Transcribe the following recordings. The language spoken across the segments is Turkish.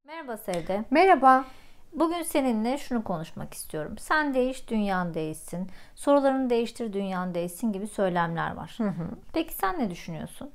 Merhaba Sevde. Merhaba. Bugün seninle şunu konuşmak istiyorum. Sen değiş, dünyan değişsin. Sorularını değiştir, dünyan değişsin gibi söylemler var. Peki sen ne düşünüyorsun?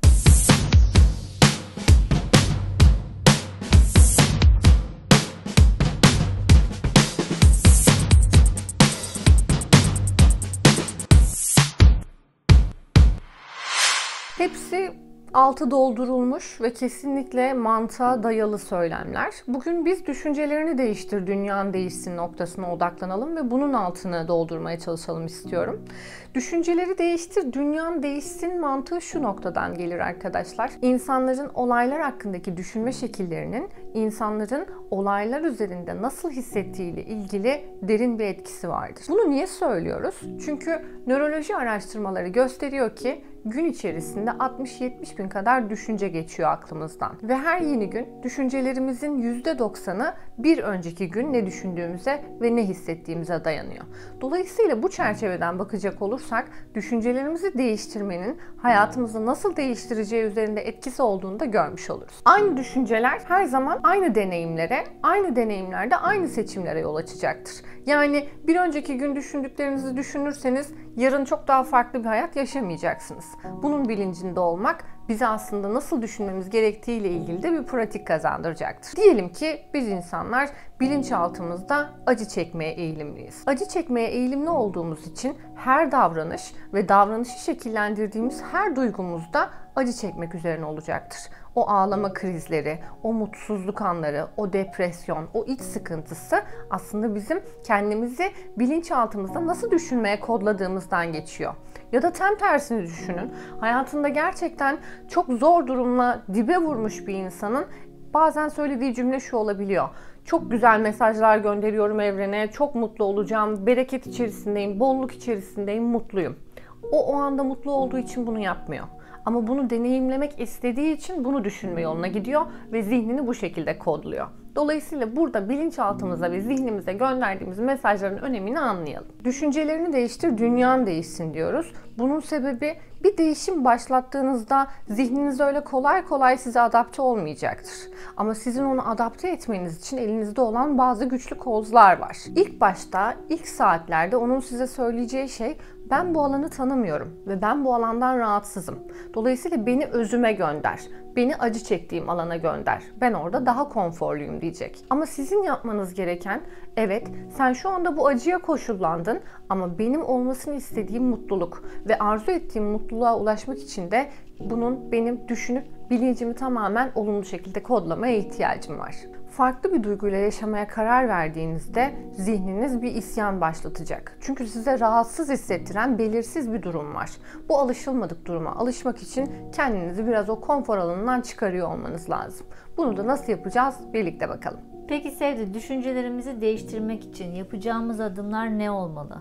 Hepsi altı doldurulmuş ve kesinlikle mantığa dayalı söylemler. Bugün biz düşüncelerini değiştir, dünyan değişsin noktasına odaklanalım ve bunun altını doldurmaya çalışalım istiyorum. Düşünceleri değiştir, dünyan değişsin mantığı şu noktadan gelir arkadaşlar. İnsanların olaylar hakkındaki düşünme şekillerinin insanların olaylar üzerinde nasıl hissettiğiyle ilgili derin bir etkisi vardır. Bunu niye söylüyoruz? Çünkü nöroloji araştırmaları gösteriyor ki gün içerisinde 60-70 bin kadar düşünce geçiyor aklımızdan. Ve her yeni gün düşüncelerimizin %90'ı bir önceki gün ne düşündüğümüze ve ne hissettiğimize dayanıyor. Dolayısıyla bu çerçeveden bakacak olursak düşüncelerimizi değiştirmenin hayatımızı nasıl değiştireceği üzerinde etkisi olduğunu da görmüş oluruz. Aynı düşünceler her zaman aynı deneyimlere, aynı deneyimlerde aynı seçimlere yol açacaktır. Yani bir önceki gün düşündüklerinizi düşünürseniz yarın çok daha farklı bir hayat yaşamayacaksınız. Bunun bilincinde olmak bize aslında nasıl düşünmemiz gerektiğiyle ilgili de bir pratik kazandıracaktır. Diyelim ki biz insanlar bilinçaltımızda acı çekmeye eğilimliyiz. Acı çekmeye eğilimli olduğumuz için her davranış ve davranışı şekillendirdiğimiz her duygumuzda acı çekmek üzerine olacaktır. O ağlama krizleri, o mutsuzluk anları, o depresyon, o iç sıkıntısı aslında bizim kendimizi bilinçaltımızda nasıl düşünmeye kodladığımızdan geçiyor. Ya da tam tersini düşünün. Hayatında gerçekten çok zor durumla dibe vurmuş bir insanın bazen söylediği cümle şu olabiliyor. Çok güzel mesajlar gönderiyorum evrene, çok mutlu olacağım, bereket içerisindeyim, bolluk içerisindeyim, mutluyum. O anda mutlu olduğu için bunu yapmıyor. Ama bunu deneyimlemek istediği için bunu düşünme yoluna gidiyor ve zihnini bu şekilde kodluyor. Dolayısıyla burada bilinçaltımıza ve zihnimize gönderdiğimiz mesajların önemini anlayalım. Düşüncelerini değiştir, dünyan değişsin diyoruz. Bunun sebebi bir değişim başlattığınızda zihniniz öyle kolay kolay size adapte olmayacaktır. Ama sizin onu adapte etmeniz için elinizde olan bazı güçlü kozlar var. İlk başta, ilk saatlerde onun size söyleyeceği şey ben bu alanı tanımıyorum ve ben bu alandan rahatsızım. Dolayısıyla beni özüme gönder. Beni acı çektiğim alana gönder. Ben orada daha konforluyum diyecek. Ama sizin yapmanız gereken, evet sen şu anda bu acıya koşullandın ama benim olmasını istediğim mutluluk ve arzu ettiğim mutluluğa ulaşmak için de bunun benim düşünüp bilincimi tamamen olumlu şekilde kodlamaya ihtiyacım var. Farklı bir duyguyla yaşamaya karar verdiğinizde zihniniz bir isyan başlatacak. Çünkü size rahatsız hissettiren belirsiz bir durum var. Bu alışılmadık duruma alışmak için kendinizi biraz o konfor alanından çıkarıyor olmanız lazım. Bunu da nasıl yapacağız? Birlikte bakalım. Peki Sevde, düşüncelerimizi değiştirmek için yapacağımız adımlar ne olmalı?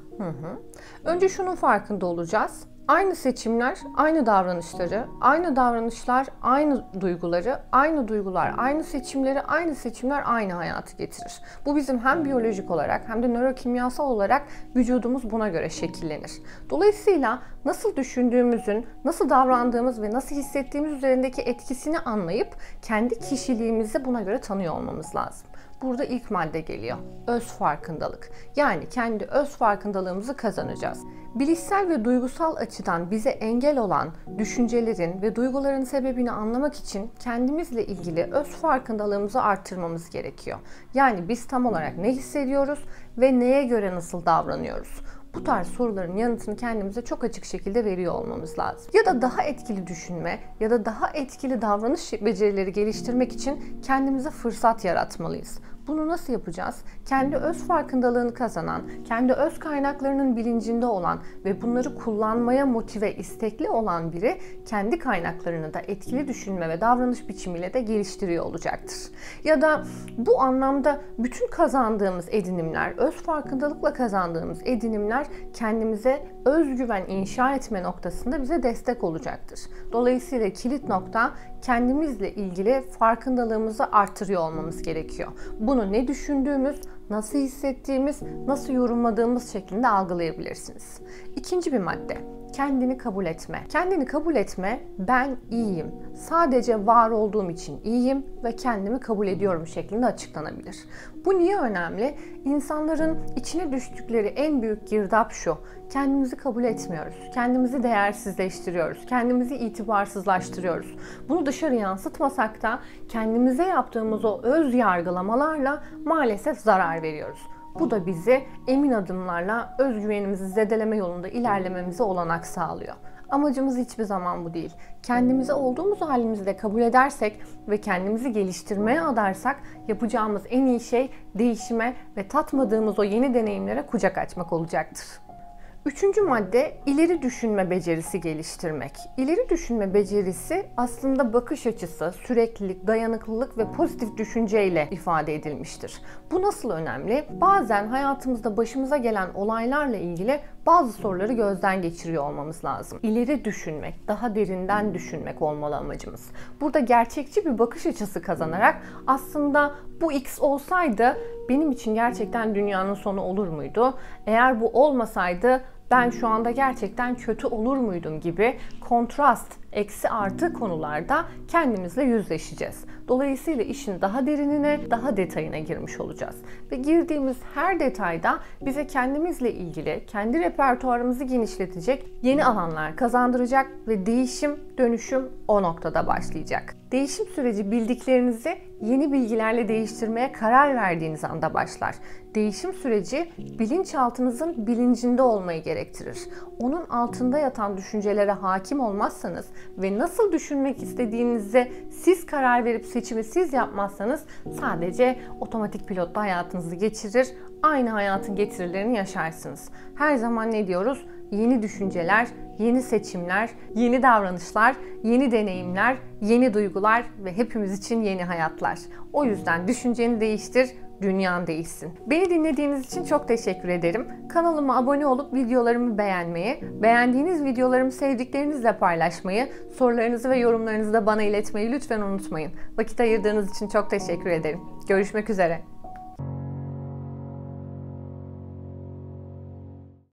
Önce şunun farkında olacağız. Aynı seçimler, aynı davranışları, aynı davranışlar, aynı duyguları, aynı duygular, aynı seçimleri, aynı seçimler aynı hayatı getirir. Bu bizim hem biyolojik olarak hem de nörokimyasal olarak vücudumuz buna göre şekillenir. Dolayısıyla nasıl düşündüğümüzün, nasıl davrandığımız ve nasıl hissettiğimiz üzerindeki etkisini anlayıp kendi kişiliğimizi buna göre tanıyor olmamız lazım. Burada ilk madde geliyor. Öz farkındalık. Yani kendi öz farkındalığımızı kazanacağız. Bilişsel ve duygusal açıdan bize engel olan düşüncelerin ve duyguların sebebini anlamak için kendimizle ilgili öz farkındalığımızı arttırmamız gerekiyor. Yani biz tam olarak ne hissediyoruz ve neye göre nasıl davranıyoruz? Bu tarz soruların yanıtını kendimize çok açık şekilde veriyor olmamız lazım. Ya da daha etkili düşünme ya da daha etkili davranış becerileri geliştirmek için kendimize fırsat yaratmalıyız. Bunu nasıl yapacağız? Kendi öz farkındalığını kazanan, kendi öz kaynaklarının bilincinde olan ve bunları kullanmaya motive, istekli olan biri kendi kaynaklarını da etkili düşünme ve davranış biçimiyle de geliştiriyor olacaktır. Ya da bu anlamda bütün kazandığımız edinimler, öz farkındalıkla kazandığımız edinimler kendimize özgüven inşa etme noktasında bize destek olacaktır. Dolayısıyla kilit nokta kendimizle ilgili farkındalığımızı artırıyor olmamız gerekiyor. Bunu ne düşündüğümüz, nasıl hissettiğimiz, nasıl yorumladığımız şeklinde algılayabilirsiniz. İkinci bir madde. kendini kabul etme. Kendini kabul etme, ben iyiyim. Sadece var olduğum için iyiyim ve kendimi kabul ediyorum şeklinde açıklanabilir. Bu niye önemli? İnsanların içine düştükleri en büyük girdap şu: kendimizi kabul etmiyoruz. Kendimizi değersizleştiriyoruz. Kendimizi itibarsızlaştırıyoruz. Bunu dışarı yansıtmasak da kendimize yaptığımız o öz yargılamalarla maalesef zarar veriyoruz. Bu da bizi emin adımlarla özgüvenimizi zedeleme yolunda ilerlememize olanak sağlıyor. Amacımız hiçbir zaman bu değil. Kendimizi olduğumuz halimizde kabul edersek ve kendimizi geliştirmeye adarsak yapacağımız en iyi şey değişime ve tatmadığımız o yeni deneyimlere kucak açmak olacaktır. Üçüncü madde, ileri düşünme becerisi geliştirmek. İleri düşünme becerisi aslında bakış açısı, süreklilik, dayanıklılık ve pozitif düşünceyle ifade edilmiştir. Bu nasıl önemli? Bazen hayatımızda başımıza gelen olaylarla ilgili bazı soruları gözden geçiriyor olmamız lazım. İleri düşünmek, daha derinden düşünmek olmalı amacımız. Burada gerçekçi bir bakış açısı kazanarak aslında bu X olsaydı benim için gerçekten dünyanın sonu olur muydu? Eğer bu olmasaydı ben şu anda gerçekten kötü olur muydum gibi kontrast, eksi artı konularda kendimizle yüzleşeceğiz. Dolayısıyla işin daha derinine, daha detayına girmiş olacağız. Ve girdiğimiz her detayda bize kendimizle ilgili, kendi repertuarımızı genişletecek yeni alanlar kazandıracak ve değişim, dönüşüm o noktada başlayacak. Değişim süreci bildiklerinizi yeni bilgilerle değiştirmeye karar verdiğiniz anda başlar. Değişim süreci bilinçaltınızın bilincinde olmayı gerektirir. Onun altında yatan düşüncelere hakim olmazsanız ve nasıl düşünmek istediğinize siz karar verip seçimi siz yapmazsanız sadece otomatik pilotta hayatınızı geçirir, aynı hayatın getirilerini yaşarsınız. Her zaman ne diyoruz? Yeni düşünceler, yeni seçimler, yeni davranışlar, yeni deneyimler, yeni duygular ve hepimiz için yeni hayatlar. O yüzden düşünceni değiştir, dünyan değişsin. Beni dinlediğiniz için çok teşekkür ederim. Kanalıma abone olup videolarımı beğenmeyi, beğendiğiniz videolarımı sevdiklerinizle paylaşmayı, sorularınızı ve yorumlarınızı da bana iletmeyi lütfen unutmayın. Vakit ayırdığınız için çok teşekkür ederim. Görüşmek üzere.